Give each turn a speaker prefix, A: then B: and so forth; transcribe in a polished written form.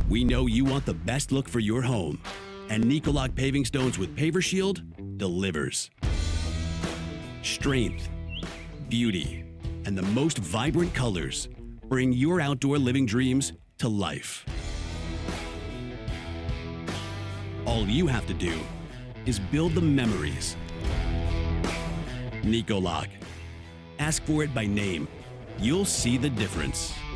A: We know you want the best look for your home, and Nicolac Paving Stones with Paver Shield delivers. Strength, beauty, and the most vibrant colors bring your outdoor living dreams to life. All you have to do is build the memories. Nicolac. Ask for it by name. You'll see the difference.